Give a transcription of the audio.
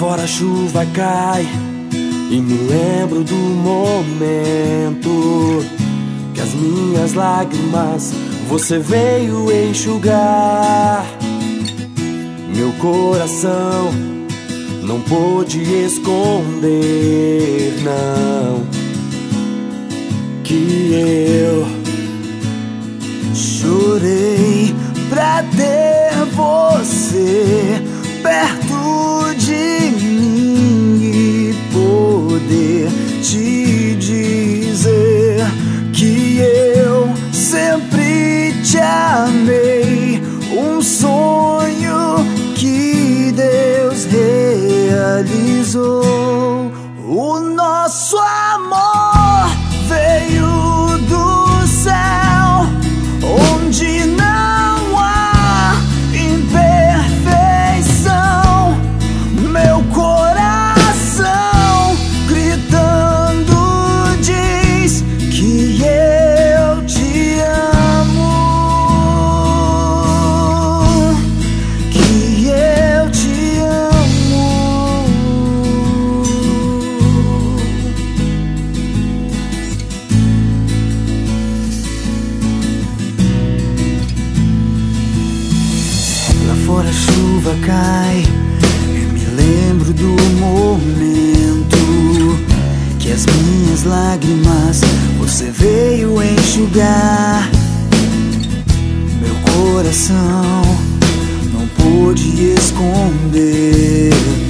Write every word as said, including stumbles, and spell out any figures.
fora a chuva cai e me lembro do momento que as minhas lágrimas você veio enxugar. Meu coração não pôde esconder, não, que eu chorei pra ter você perto de mim e poder te dizer que eu sempre te amei. Um sonho que Deus realizou. O nosso amor veio do céu, onde não há imperfeição. Meu coração gritando diz que eu te amo, que eu te amo. Lá fora a chuva cai, eu me lembro do momento que as minhas lágrimas você veio enxugar. Meu coração não pôde esconder.